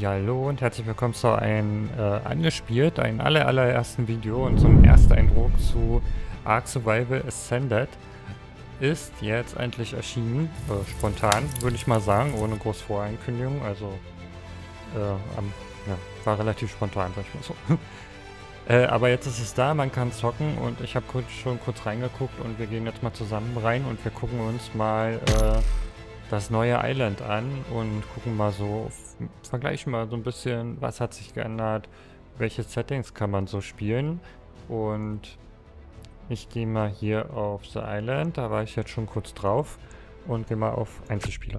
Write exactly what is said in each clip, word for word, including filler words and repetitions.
Ja, hallo und herzlich willkommen zu einem äh, angespielt, einem aller, allerersten Video. Und so ein erster Eindruck zu Ark Survival Ascended ist jetzt endlich erschienen, äh, spontan würde ich mal sagen, ohne große Vorankündigung. Also äh, am, ja, war relativ spontan, sag ich mal so. äh, aber jetzt ist es da, man kann zocken und ich habe kurz, schon kurz reingeguckt und wir gehen jetzt mal zusammen rein und wir gucken uns mal äh, das neue Island an und gucken mal so, vergleichen mal so ein bisschen, was hat sich geändert, welche Settings kann man so spielen. Und ich gehe mal hier auf The Island, da war ich jetzt schon kurz drauf und gehe mal auf Einzelspieler.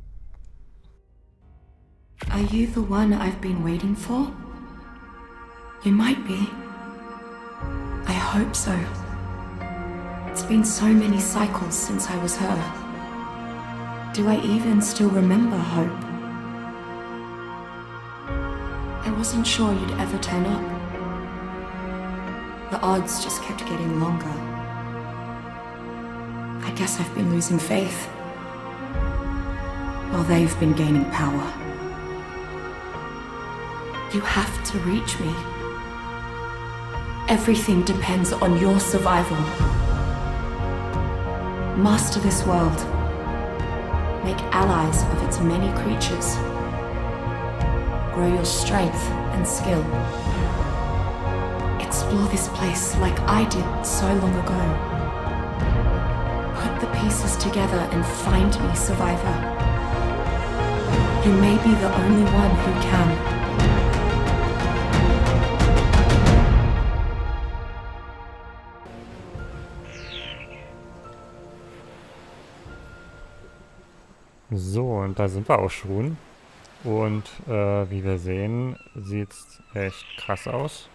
Are you the one I've been waiting for? You might be. I hope so. It's been so many cycles since I was her. Do I even still remember Hope? I wasn't sure you'd ever turn up. The odds just kept getting longer. I guess I've been losing faith, while they've been gaining power. You have to reach me. Everything depends on your survival. Master this world. Make allies of its many creatures. Grow your strength and skill. Explore this place like I did so long ago. Put the pieces together and find me, survivor. You may be the only one who can. So, und da sind wir auch schon. Und äh, wie wir sehen, sieht es echt krass aus.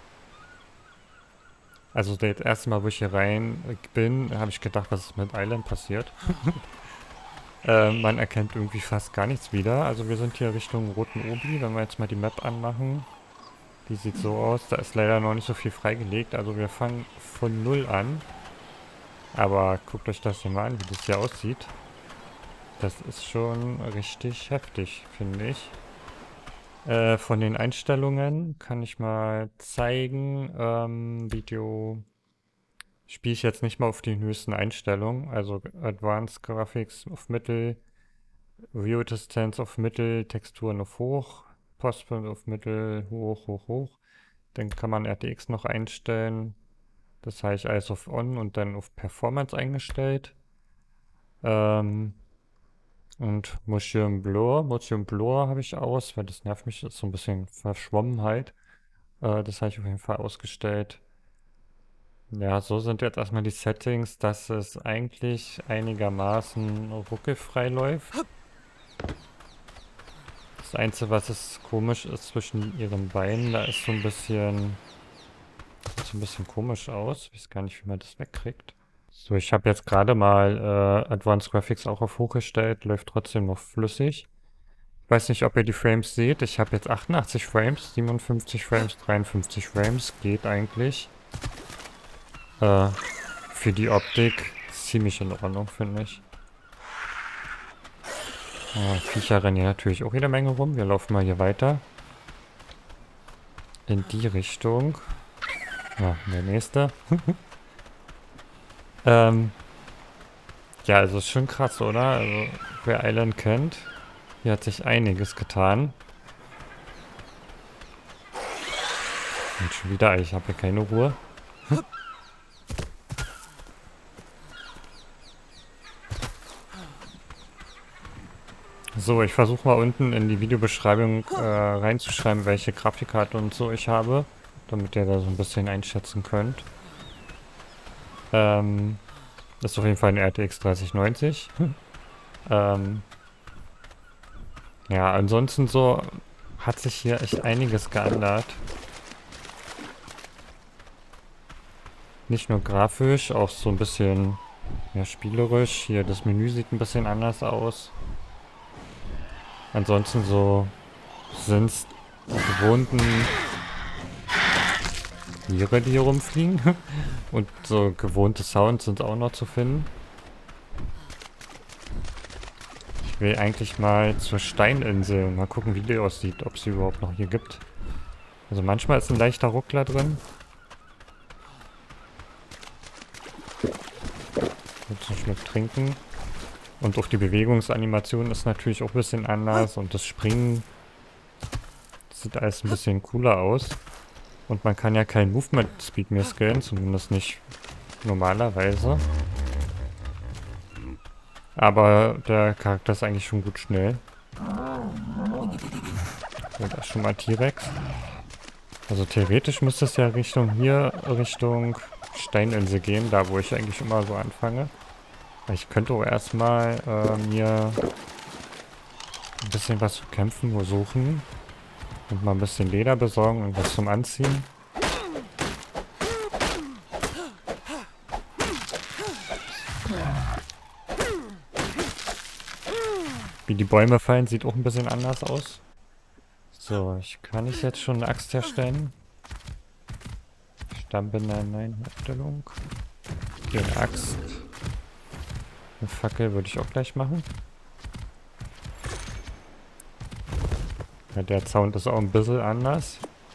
Also das erste Mal, wo ich hier rein bin, habe ich gedacht, was ist mit Island passiert. äh, man erkennt irgendwie fast gar nichts wieder. Also wir sind hier Richtung Roten Obi, wenn wir jetzt mal die Map anmachen. Die sieht so aus, da ist leider noch nicht so viel freigelegt. Also wir fangen von null an. Aber guckt euch das hier mal an, wie das hier aussieht. Das ist schon richtig heftig, finde ich. Äh, von den Einstellungen kann ich mal zeigen. Ähm, Video spiele ich jetzt nicht mal auf den höchsten Einstellungen. Also Advanced Graphics auf Mittel, View Distance auf Mittel, Texturen auf hoch, Postprint auf Mittel, hoch, hoch, hoch. Dann kann man R T X noch einstellen. Das habe ich alles auf On und dann auf Performance eingestellt. Ähm... Und Motion Blur, Motion Blur habe ich aus, weil das nervt mich, das ist so ein bisschen Verschwommenheit. Äh, das habe ich auf jeden Fall ausgestellt. Ja, so sind jetzt erstmal die Settings, dass es eigentlich einigermaßen ruckelfrei läuft. Das Einzige, was es komisch ist zwischen ihren Beinen, da ist so ein bisschen, sieht so ein bisschen komisch aus. Ich weiß gar nicht, wie man das wegkriegt. So, ich habe jetzt gerade mal äh, Advanced Graphics auch auf hoch gestellt, läuft trotzdem noch flüssig. Ich weiß nicht, ob ihr die Frames seht. Ich habe jetzt achtundachtzig Frames, siebenundfünfzig Frames, dreiundfünfzig Frames. Geht eigentlich. Äh, für die Optik ziemlich in Ordnung, finde ich. Äh, Viecher rennen hier natürlich auch jede Menge rum. Wir laufen mal hier weiter. In die Richtung. Ja, der nächste. Ähm, ja, also ist schon krass, oder? Also, wer Island kennt, hier hat sich einiges getan. Und schon wieder, ich habe hier keine Ruhe. So, ich versuche mal unten in die Videobeschreibung äh, reinzuschreiben, welche Grafikkarte und so ich habe, damit ihr da so ein bisschen einschätzen könnt. Ähm, das ist auf jeden Fall eine R T X dreißig neunzig. ähm, ja, ansonsten so hat sich hier echt einiges geändert. Nicht nur grafisch, auch so ein bisschen ja, spielerisch. Hier, das Menü sieht ein bisschen anders aus. Ansonsten so sind es die gewohnten Tiere, die hier rumfliegen. Und so gewohnte Sounds sind auch noch zu finden. Ich will eigentlich mal zur Steininsel. Mal gucken, wie die aussieht. Ob sie überhaupt noch hier gibt. Also manchmal ist ein leichter Ruckler drin. Jetzt einen Schluck trinken. Und auch die Bewegungsanimation ist natürlich auch ein bisschen anders. Und das Springen sieht alles ein bisschen cooler aus. Und man kann ja kein Movement Speed mehr skillen. Zumindest nicht normalerweise. Aber der Charakter ist eigentlich schon gut schnell. So, da ist schon mal T-Rex. Also theoretisch müsste es ja Richtung hier, Richtung Steininsel gehen, da wo ich eigentlich immer so anfange. Ich könnte auch erstmal äh, mir ein bisschen was zu kämpfen wo suchen. Und mal ein bisschen Leder besorgen und was zum Anziehen. Wie die Bäume fallen, sieht auch ein bisschen anders aus. So, ich kann ich jetzt schon eine Axt herstellen. Stammbinder, nein, Herstellung. Okay, eine Axt. Eine Fackel würde ich auch gleich machen. Ja, der Sound ist auch ein bisschen anders.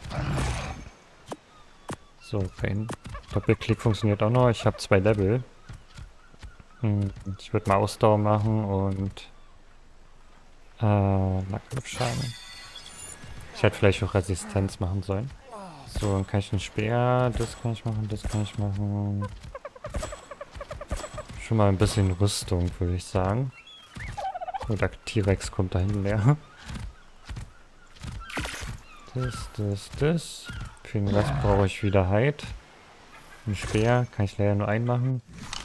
So, Pain. Doppelklick funktioniert auch noch. Ich habe zwei Level. Hm, ich würde mal Ausdauer machen und äh, Nackenluftschein. Ich hätte vielleicht auch Resistenz machen sollen. So, dann kann ich einen Speer, das kann ich machen, das kann ich machen. Schon mal ein bisschen Rüstung, würde ich sagen. Oder T-Rex kommt da hinten leer. Das, das, das. Für den Rest brauche ich wieder Hide. Ein Speer, kann ich leider nur einen machen.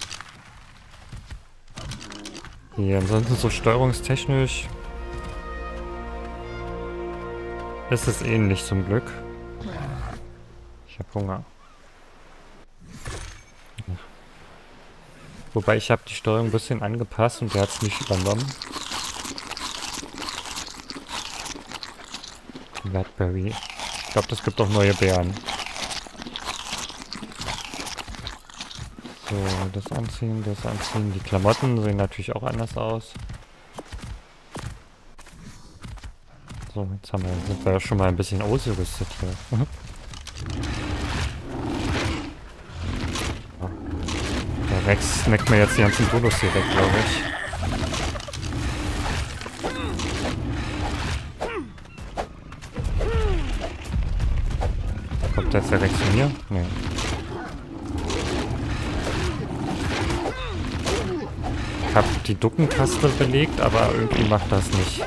Hier, ansonsten so steuerungstechnisch ist es ähnlich zum Glück. Ich habe Hunger. Ja. Wobei ich habe die Steuerung ein bisschen angepasst und der hat es nicht übernommen. Blackberry. Ich glaube, das gibt auch neue Beeren. So, das anziehen, das anziehen. Die Klamotten sehen natürlich auch anders aus. So, jetzt haben wir, sind wir ja schon mal ein bisschen ausgerüstet hier. Ja. Der Rex snackt mir jetzt die ganzen Dodos hier weg, glaube ich. Kommt jetzt der Rex zu mir? Nee. Ich habe die Duckentaste belegt, aber irgendwie macht das nicht.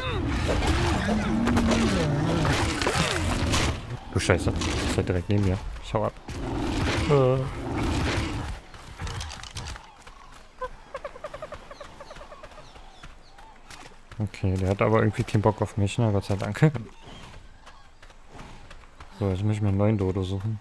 Du Scheiße, ist ja direkt neben mir. Ich hau ab. Äh. Okay, der hat aber irgendwie keinen Bock auf mich, ne? Gott sei Dank. So, jetzt muss ich mir einen neuen Dodo suchen.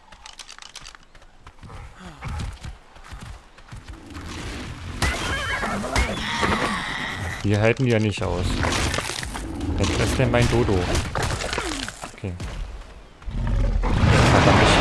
Die halten die ja nicht aus. Jetzt ist denn mein Dodo. Okay. Jetzt hat er mich.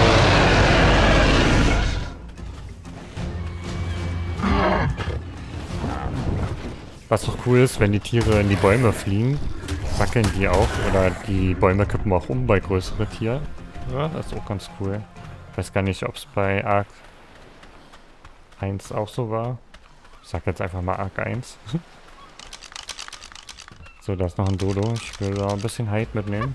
Was doch cool ist, wenn die Tiere in die Bäume fliegen, wackeln die auch. Oder die Bäume kippen auch um bei größeren Tieren. Ja, das ist auch ganz cool. Ich weiß gar nicht, ob es bei Ark eins auch so war. Ich sag jetzt einfach mal Ark eins. So, da ist noch ein Dodo. Ich will da ein bisschen Hide mitnehmen.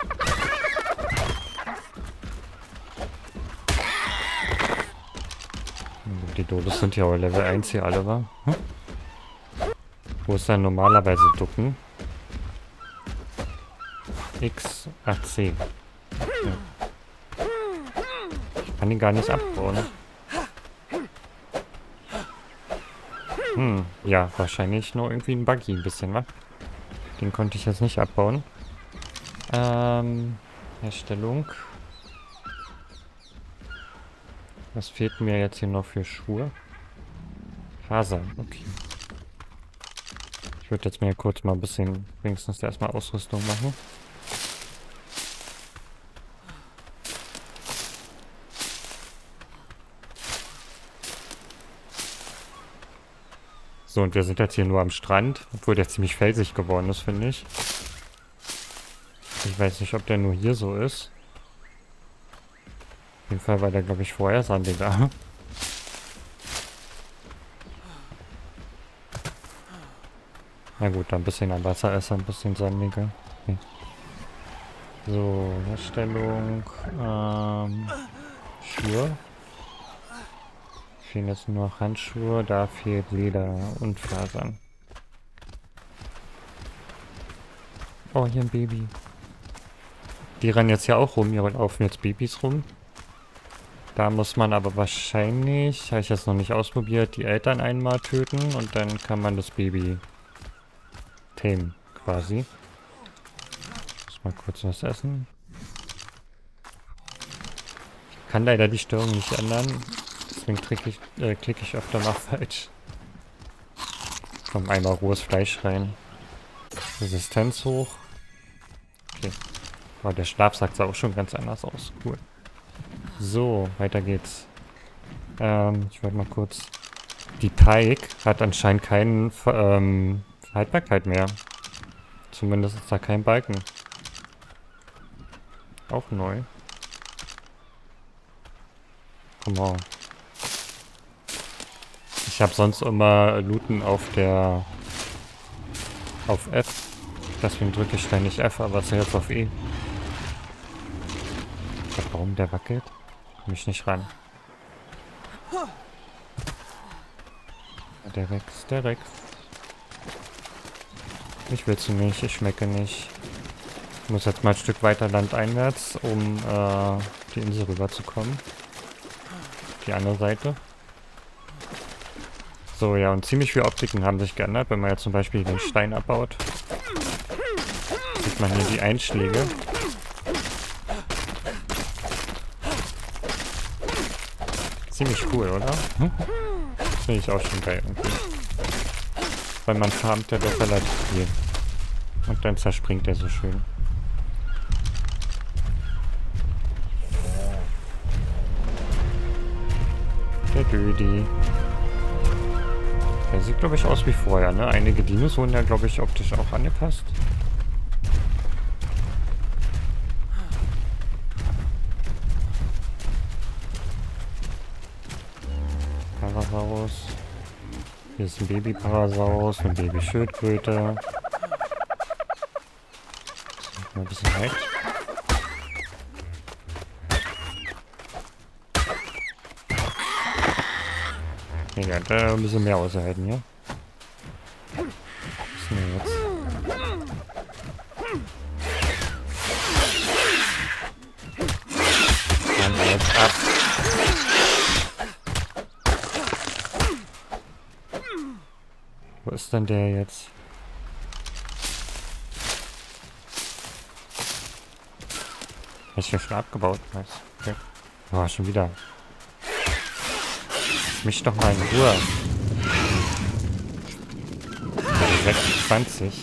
Die Dodos sind ja aber Level eins hier alle, wa? Hm? Wo ist denn normalerweise Ducken? X, ach C. Ja. Ich kann ihn gar nicht abbauen. Hm, ja, wahrscheinlich nur irgendwie ein Buggy ein bisschen, wa? Den konnte ich jetzt nicht abbauen. Ähm, Herstellung. Was fehlt mir jetzt hier noch für Schuhe? Fasern, okay. Ich würde jetzt mir kurz mal ein bisschen, wenigstens erstmal Ausrüstung machen. So, und wir sind jetzt hier nur am Strand, obwohl der ziemlich felsig geworden ist, finde ich. Ich weiß nicht, ob der nur hier so ist. Auf jeden Fall war der, glaube ich, vorher sandiger. Na gut, dann ein bisschen am Wasser ist er ein bisschen sandiger. Okay. So, Herstellung. Ähm, Schuhe. Fehlen jetzt nur noch Handschuhe, da fehlt Leder und Fasern. Oh, hier ein Baby. Die rennen jetzt ja auch rum, hier laufen jetzt Babys rum. Da muss man aber wahrscheinlich, habe ich jetzt noch nicht ausprobiert, die Eltern einmal töten und dann kann man das Baby tamen, quasi. Muss mal kurz was essen. Ich kann leider die Steuerung nicht ändern, deswegen klicke ich, äh, klicke ich öfter mal falsch. Komm, einmal rohes Fleisch rein. Resistenz hoch. Okay. Aber der Schlafsack sah auch schon ganz anders aus. Cool. So, weiter geht's. Ähm, ich wollte mal kurz... Die Pike hat anscheinend keine ähm, Haltbarkeit mehr. Zumindest ist da kein Balken. Auch neu. Come on. Ich habe sonst immer Looten auf der... auf F. Deswegen drücke ich ständig F, aber es ist jetzt auf E. Der Baum, der wackelt. Komm ich nicht ran. Der wächst, der wächst. Ich will's nicht, ich schmecke nicht. Ich muss jetzt mal ein Stück weiter landeinwärts, um äh, die Insel rüberzukommen. Die andere Seite. So, ja, und ziemlich viele Optiken haben sich geändert. Wenn man jetzt zum Beispiel den Stein abbaut, sieht man hier die Einschläge. Ziemlich cool, oder? Hm? Finde ich auch schon geil irgendwie. Weil man farmt ja doch relativ viel. Und dann zerspringt er so schön. Der Dödi. Der sieht, glaube ich, aus wie vorher, ne? Einige Dinos wurden ja, glaube ich, optisch auch angepasst. Parasaurus. Hier ist ein Baby-Parasaurus, eine Baby-Schildkröte. Mal ein bisschen weg. Ja, da ein bisschen mehr aushalten hier. Was ist denn jetzt? Dann jetzt ab. Wo ist denn der jetzt? Hab ich ja schon abgebaut? Nice. Okay. Oh, schon wieder. Lass mich doch mal in Ruhe. sechsundzwanzig.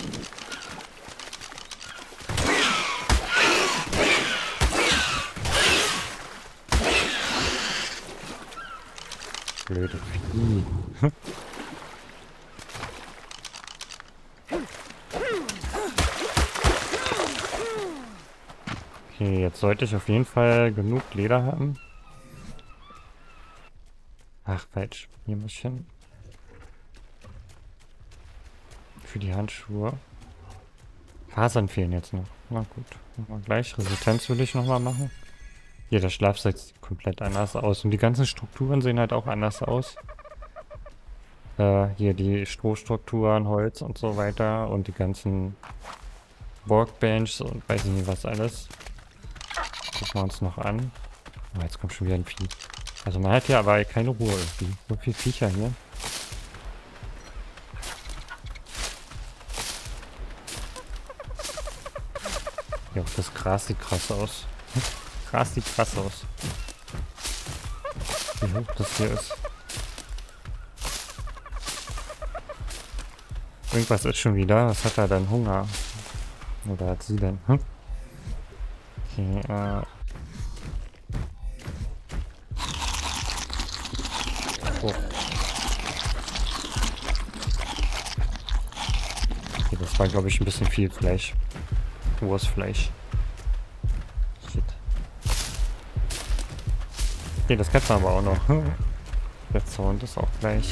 Blöde Vieh. Okay, jetzt sollte ich auf jeden Fall genug Leder haben. Ach, falsch. Hier muss ich hin. Für die Handschuhe. Fasern fehlen jetzt noch. Na gut. Mal gleich. Resistenz will ich nochmal machen. Hier, der Schlafsack sieht komplett anders aus. Und die ganzen Strukturen sehen halt auch anders aus. Äh, hier die Strohstrukturen, Holz und so weiter. Und die ganzen Workbenches und weiß ich nicht was alles. Gucken wir uns noch an. Oh, jetzt kommt schon wieder ein Vieh. Also man hat hier aber keine Ruhe irgendwie. So viele Viecher hier. Ja, das Gras sieht krass aus. Gras sieht krass aus. Wie hoch das hier ist. Irgendwas ist schon wieder. Was hat er denn? Hunger? Oder hat sie denn? Hm? Okay, äh... Oh. Das war, glaube ich, ein bisschen viel Fleisch. Wurstfleisch. Shit. Okay, das kennt man aber auch noch. Der Sound ist auch gleich.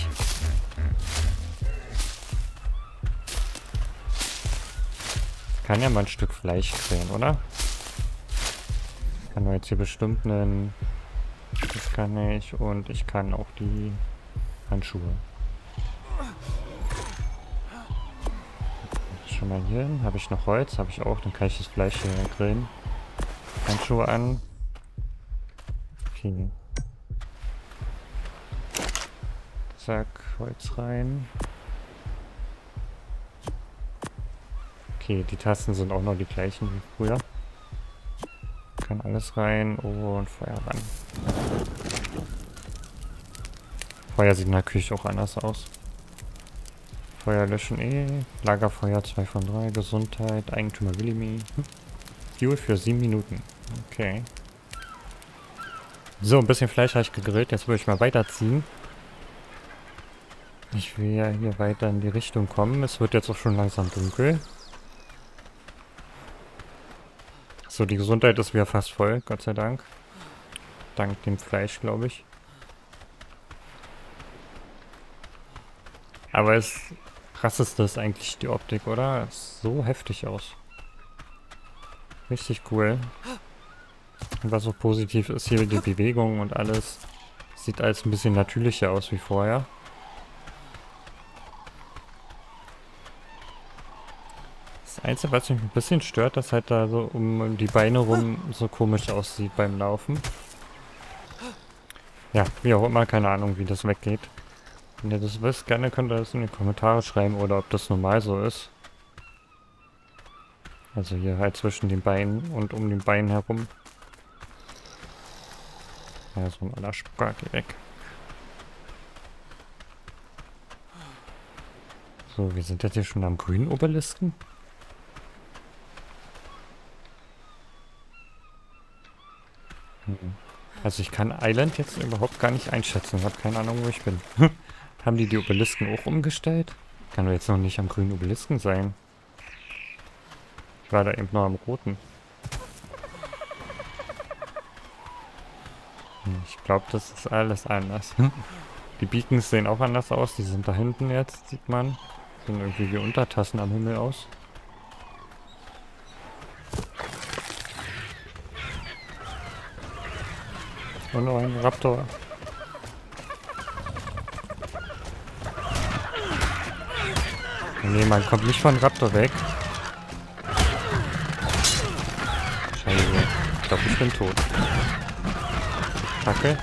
Ich kann ja mal ein Stück Fleisch grillen, oder? Ich kann jetzt hier bestimmt einen... Das kann ich. Und ich kann auch die Handschuhe. Schon mal hier hin. Habe ich noch Holz? Habe ich auch. Dann kann ich das Fleisch hier grillen. Handschuhe an. Okay. Zack, Holz rein. Okay, die Tasten sind auch noch die gleichen wie früher. Kann alles rein und Feuer ran. Feuer sieht in der Küche auch anders aus. Feuer löschen eh. Lagerfeuer zwei von drei. Gesundheit. Eigentümer Willimi. Hm. Fuel für sieben Minuten. Okay. So, ein bisschen Fleisch habe ich gegrillt. Jetzt würde ich mal weiterziehen. Ich will ja hier weiter in die Richtung kommen. Es wird jetzt auch schon langsam dunkel. So, die Gesundheit ist wieder fast voll, Gott sei Dank. Dank dem Fleisch, glaube ich. Aber es krasseste ist eigentlich die Optik, oder? Das sieht so heftig aus. Richtig cool. Und was so positiv ist, hier die Bewegung und alles. Sieht alles ein bisschen natürlicher aus wie vorher. Das Einzige, was mich ein bisschen stört, dass halt da so um die Beine rum so komisch aussieht beim Laufen. Ja, wie auch immer, keine Ahnung, wie das weggeht. Wenn ihr das wisst, gerne könnt ihr das in die Kommentare schreiben oder ob das normal so ist. Also hier halt zwischen den Beinen und um den Beinen herum. Ja, so ein aller Spucker, geh weg. So, wir sind jetzt hier schon am grünen Obelisken. Also ich kann Island jetzt überhaupt gar nicht einschätzen. Ich habe keine Ahnung, wo ich bin. Haben die die Obelisken auch umgestellt? Kann doch jetzt noch nicht am grünen Obelisken sein. Ich war da eben noch am roten. Ich glaube, das ist alles anders. Die Beacons sehen auch anders aus. Die sind da hinten jetzt, sieht man. Sehen irgendwie wie Untertassen am Himmel aus. Und noch ein Raptor. Nee, man kommt nicht von Raptor weg. Scheiße. Ich glaube, ich bin tot. Kacke.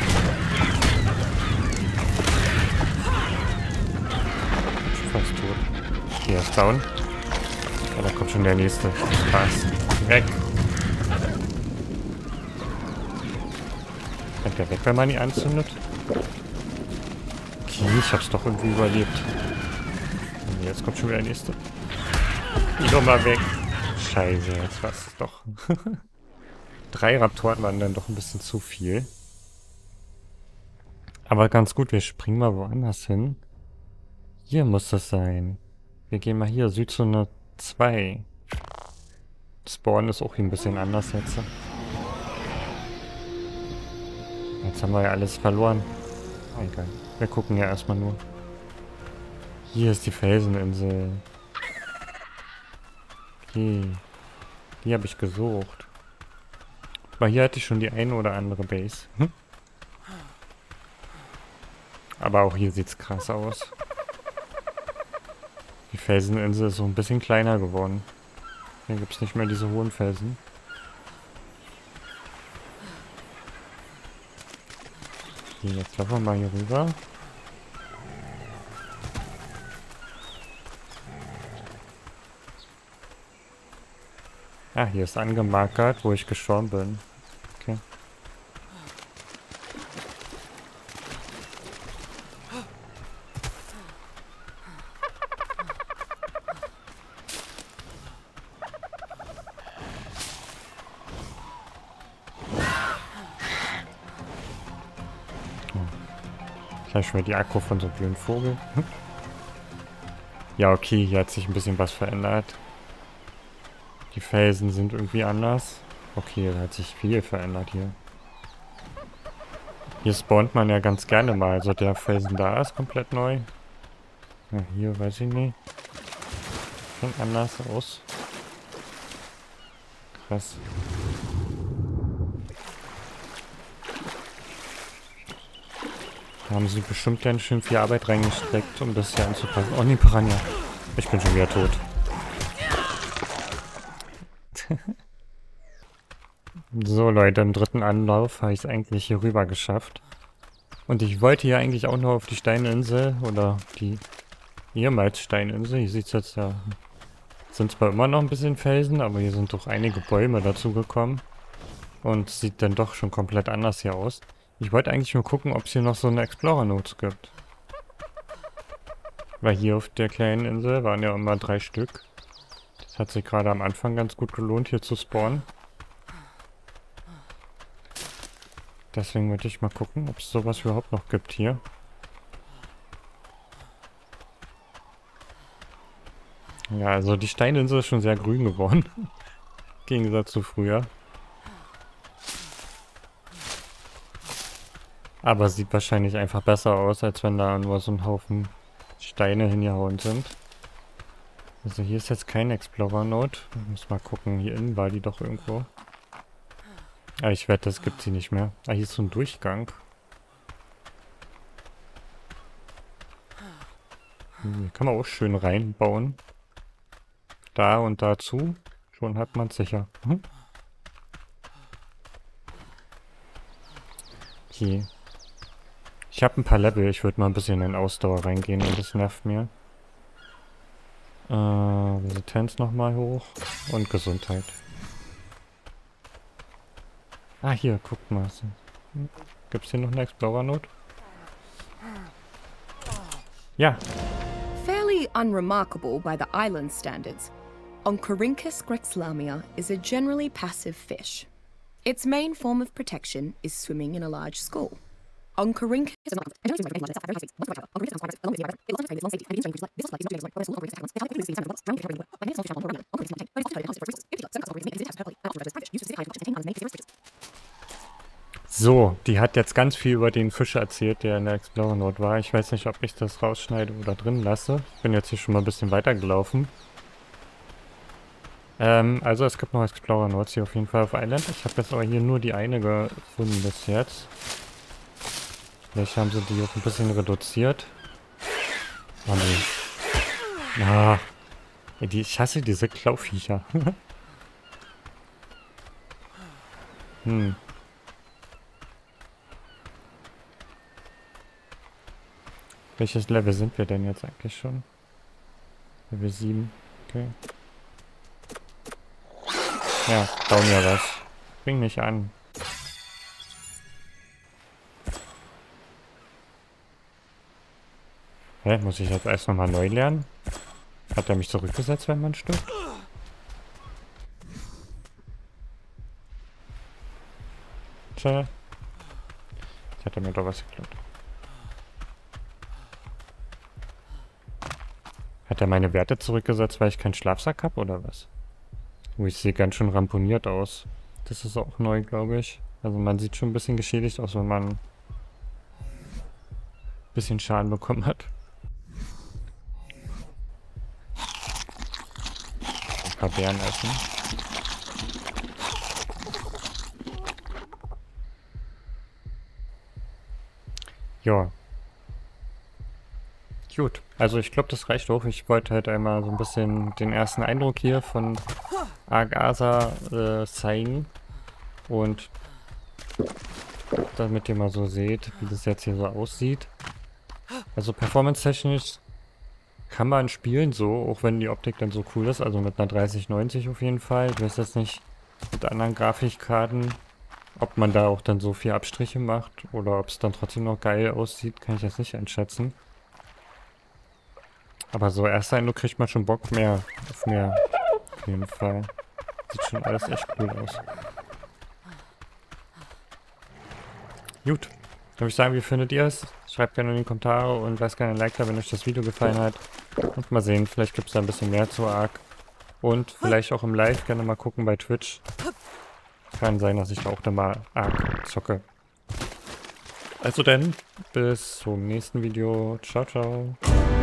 Fast tot. Hier ist down. Ja, da kommt schon der nächste. Spaß. Weg. Rennt der weg, wenn man ihn anzündet? Okay, ich hab's doch irgendwie überlebt. Und jetzt kommt schon wieder der nächste. Geh doch mal weg. Scheiße, jetzt war's doch. Drei Raptoren waren dann doch ein bisschen zu viel. Aber ganz gut, wir springen mal woanders hin. Hier muss das sein. Wir gehen mal hier, Südzone zwei. Spawn ist auch hier ein bisschen anders jetzt. Jetzt haben wir ja alles verloren. Egal. Wir gucken ja erstmal nur. Hier ist die Felseninsel. Okay. Die habe ich gesucht. Aber hier hatte ich schon die eine oder andere Base. Hm? Aber auch hier sieht's krass aus. Die Felseninsel ist so ein bisschen kleiner geworden. Hier gibt es nicht mehr diese hohen Felsen. Okay, jetzt laufen wir mal hier rüber. Ah, hier ist angemarkert, wo ich gestorben bin. Okay. Vielleicht schon mal die Akku von so einem blöden Vogel. Hm. Ja, okay, hier hat sich ein bisschen was verändert. Die Felsen sind irgendwie anders. Okay, da hat sich viel verändert hier. Hier spawnt man ja ganz gerne mal. Also der Felsen da ist komplett neu. Ja, hier weiß ich nicht. Schon anders aus. Krass. Da haben sie bestimmt ganz schön viel Arbeit reingesteckt, um das hier anzupassen. Oh, nee, Piranha. Ich bin schon wieder tot. So, Leute, im dritten Anlauf habe ich es eigentlich hier rüber geschafft. Und ich wollte hier eigentlich auch noch auf die Steininsel, oder die ehemals Steininsel. Hier sieht es jetzt ja... Sind zwar immer noch ein bisschen Felsen, aber hier sind doch einige Bäume dazu gekommen. Und sieht dann doch schon komplett anders hier aus. Ich wollte eigentlich nur gucken, ob es hier noch so eine Explorer-Notes gibt. Weil hier auf der kleinen Insel waren ja immer drei Stück. Das hat sich gerade am Anfang ganz gut gelohnt, hier zu spawnen. Deswegen wollte ich mal gucken, ob es sowas überhaupt noch gibt hier. Ja, also die Steininsel ist schon sehr grün geworden. Im Gegensatz zu früher. Aber sieht wahrscheinlich einfach besser aus, als wenn da nur so ein Haufen Steine hingehauen sind. Also hier ist jetzt kein Explorer-Node. Ich muss mal gucken, hier innen war die doch irgendwo. Ah, ich wette, es gibt sie nicht mehr. Ah, hier ist so ein Durchgang. Hier kann man auch schön reinbauen. Da und dazu. Schon hat man es sicher. Hm? Okay. Ich habe ein paar Level. Ich würde mal ein bisschen in Ausdauer reingehen und das nervt mir. Äh, Resistenz nochmal hoch. Und Gesundheit. Ah, hier, guckt mal. Gibt es hier noch eine Explorer-Note? Ja. Fairly unremarkable by the island standards, Oncorhynchus grexlamia is a generally passive fish. Its main form of protection is swimming in a large school. Oncorhynchus So, die hat jetzt ganz viel über den Fisch erzählt, der in der Explorer Note war. Ich weiß nicht, ob ich das rausschneide oder drin lasse. Ich bin jetzt hier schon mal ein bisschen weitergelaufen. Ähm, also es gibt noch Explorer Notes hier auf jeden Fall auf Island. Ich habe jetzt aber hier nur die eine gefunden bis jetzt. Vielleicht haben sie die auch ein bisschen reduziert. Oh nee. Ah. Die, ich hasse diese Klauviecher. hm. Welches Level sind wir denn jetzt eigentlich schon? Level sieben. Okay. Ja, bau mir was. Bring mich an. Hä, muss ich jetzt erst nochmal neu lernen? Hat er mich zurückgesetzt, wenn man stirbt? Tja. Jetzt hat er mir doch was geklaut. Hat er meine Werte zurückgesetzt, weil ich keinen Schlafsack habe, oder was? Oh, ich sehe ganz schön ramponiert aus. Das ist auch neu, glaube ich. Also man sieht schon ein bisschen geschädigt aus, wenn man ein bisschen Schaden bekommen hat. Ein paar Beeren essen. Ja. Gut, also ich glaube, das reicht auch. Ich wollte halt einmal so ein bisschen den ersten Eindruck hier von Ark-Asa äh, zeigen. Und damit ihr mal so seht, wie das jetzt hier so aussieht. Also performance-technisch kann man spielen so, auch wenn die Optik dann so cool ist. Also mit einer dreißig neunzig auf jeden Fall. Ich weiß jetzt nicht mit anderen Grafikkarten, ob man da auch dann so viel Abstriche macht oder ob es dann trotzdem noch geil aussieht, kann ich jetzt nicht einschätzen. Aber so erster Eindruck kriegt man schon Bock mehr auf mehr. Auf jeden Fall. Sieht schon alles echt cool aus. Gut. Dann würde ich sagen, wie findet ihr es? Schreibt gerne in die Kommentare und lasst gerne ein Like da, wenn euch das Video gefallen hat. Und mal sehen, vielleicht gibt es da ein bisschen mehr zu Ark. Und vielleicht auch im Live gerne mal gucken bei Twitch. Kann sein, dass ich da auch dann mal Ark zocke. Also dann, bis zum nächsten Video. Ciao, ciao.